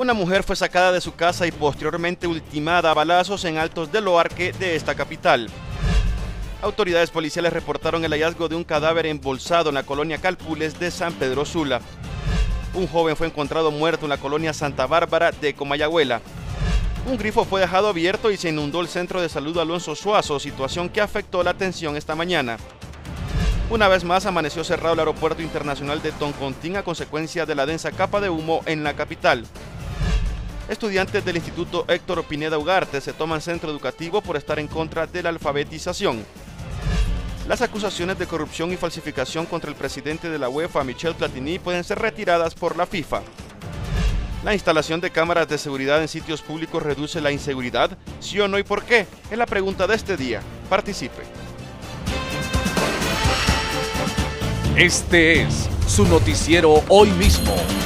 Una mujer fue sacada de su casa y posteriormente ultimada a balazos en Altos del Loarque de esta capital. Autoridades policiales reportaron el hallazgo de un cadáver embolsado en la colonia Calpules de San Pedro Sula. Un joven fue encontrado muerto en la colonia Santa Bárbara de Comayagüela. Un grifo fue dejado abierto y se inundó el centro de salud Alonso Suazo, situación que afectó la atención esta mañana. Una vez más amaneció cerrado el aeropuerto internacional de Toncontín a consecuencia de la densa capa de humo en la capital. Estudiantes del Instituto Héctor Pineda Ugarte se toman centro educativo por estar en contra de la alfabetización. Las acusaciones de corrupción y falsificación contra el presidente de la UEFA, Michel Platini, pueden ser retiradas por la FIFA. La instalación de cámaras de seguridad en sitios públicos reduce la inseguridad, ¿sí o no y por qué? Es la pregunta de este día. Participe. Este es su noticiero Hoy Mismo.